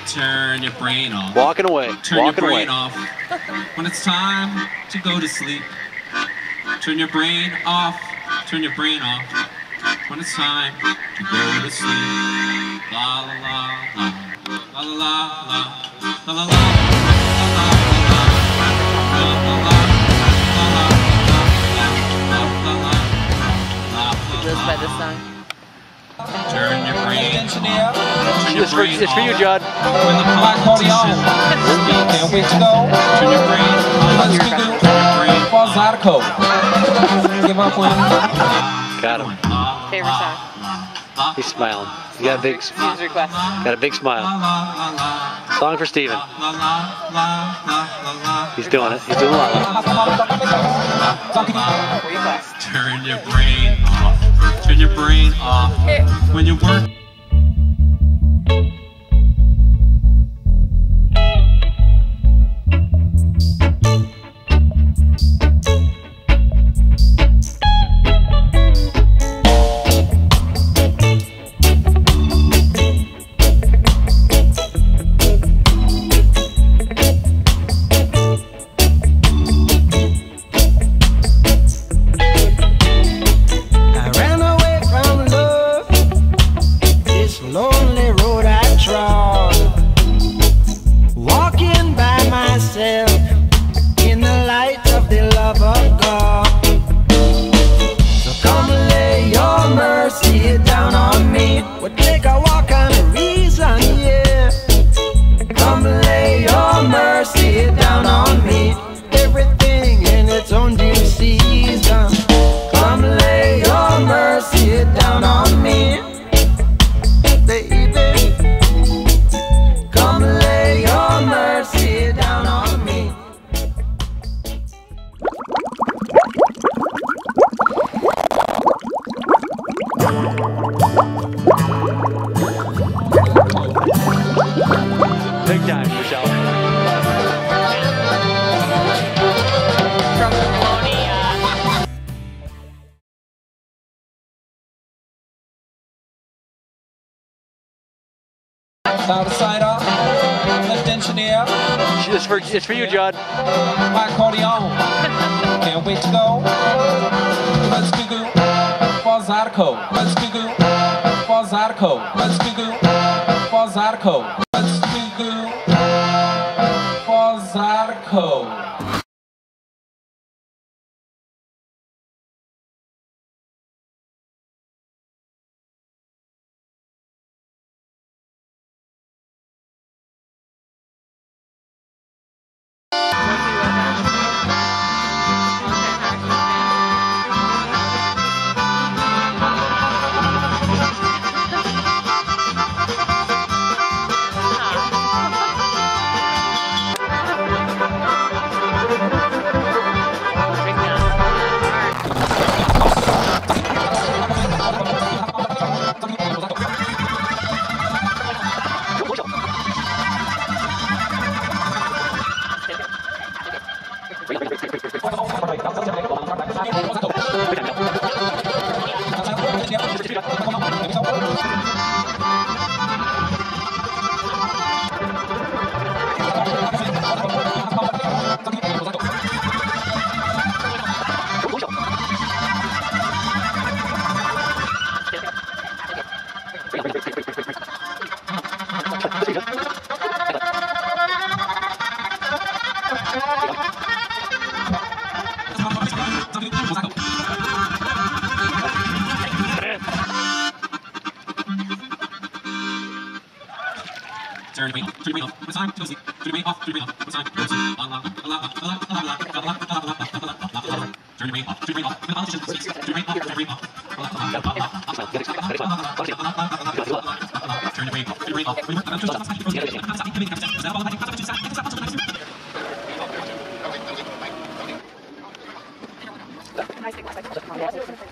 Turn your brain off. Walking away. Turn Walking your brain away. off when it's time to go to sleep. Turn your brain off. Turn your brain off when it's time to go to sleep. La la la la la la la la la la. Just by this song. Turn your brain off. It's for you, Judd. When the politician speaks, Can't wait to go. turn your brain off. Let's Turn go. your brain Falls out of code. Give up when. Got him. Favorite song. He's smiling. He got a big, His request. got a big smile. Song for Steven. He's doing it. He's doing a lot. Request. Turn your brain off. Turn your brain off. When you work. Lonely road I trod, walking by myself in the light of the love of God. So come lay your mercy down on me. We'll take a walk on a reason, yeah. Come lay your mercy down on me. Everything in its own due season. Come lay your mercy down on me. Baby, come lay your mercy down on me. Big time, Michelle. From Spooney. Side to side up. Left engineer. It's for you, Judd. My accordion. Can't wait to go. Let's go. Falls out of code. Let's go. Falls out of code. Let's go. Falls out of code. Let's go. Falls out of code. Turn your brain off. It's time to sleep. Turn your brain off. Turn your brain off. It's time to sleep. Turn your brain off. Turn your brain off. Turn your brain off. Turn your brain off. Turn your brain off. Turn your brain off.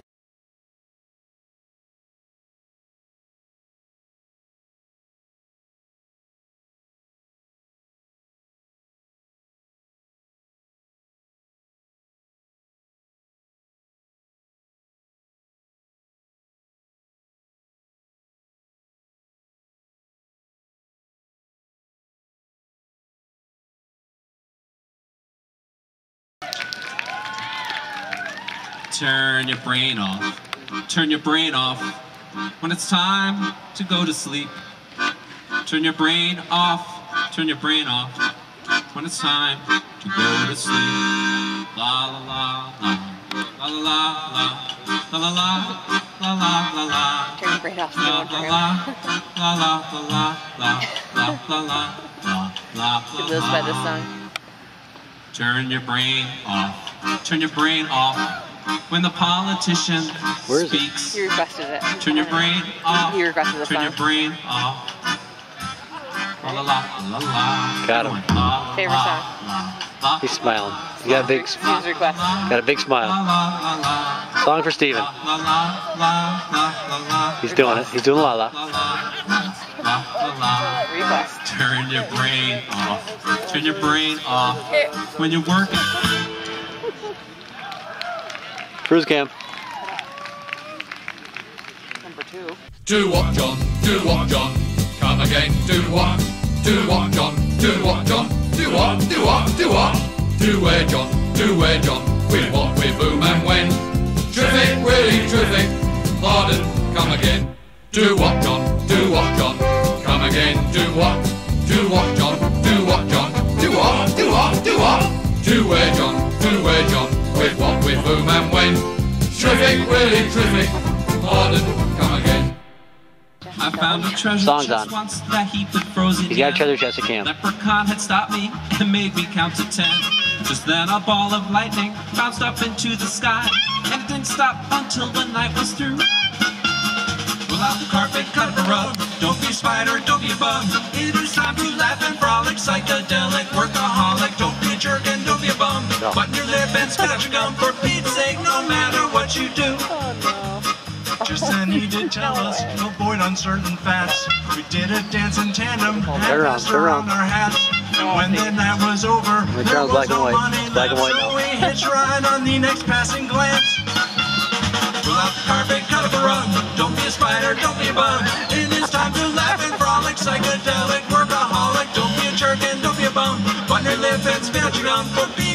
Turn your brain off. Turn your brain off when it's time to go to sleep. Turn your brain off. Turn your brain off when it's time to go to sleep. La la la la la la la la la la la la la. Turn your brain off. La la la la la la la la la la la. She lives by this song. Turn your brain off. Turn your brain off when the politician speaks. He requested it. Turn your brain off. He requested the Turn your song. brain off. La la la la la. Got him. Favorite song. He's smiling. You got a big, His request. got a big smile. Song for Steven. He's doing it. He's doing la la. Request. Turn your brain off. Turn your brain off when you're working. Cruise cam. Number 2. Do what, John? Do what, John? Come again. Do what? Do what, John? Do what, John? Do what? Do what? Do what? Do where, John? Do where, John? With what? With whom and when? Terrific, really terrific. Pardon, come again. Do what, John? Do what, John? Come again. Do what? Do what, John? Do what, John? Do what? Do what? Do what? Do where, John? Do where, John? With what? With whom and when? Terrific, really terrific. Pardon, come again. I found a treasure Song's chest on. once that heaped with frozen He's got a yam. treasure chest at camp. Leprechaun had stopped me and made me count to 10. Just then a ball of lightning bounced up into the sky, and it didn't stop until the night was through. Pull out the carpet, cut up a rug. Don't be a spider, don't be a bug. It is time to laugh and frolic, psychedelic, workaholic. Don't be a jerk and don't be a bum. No. Button your lip and scratch your gum. For Pete's sake, no matter what you do. Just then he did tell us, avoid uncertain fats. We did a dance in tandem, Turn had around, us turn around around. our hats. And when the night was over, It there turns was black and no white. money It's black and left, white so now. we hitched ride on the next passing glance. Pull out the carpet, cut up a rug. Don't be a spider, don't be a bug. It is time to laugh and frolic, psychedelic, workaholic. Don't be a jerk and don't be a bum. Button your lip and spin out your gum. For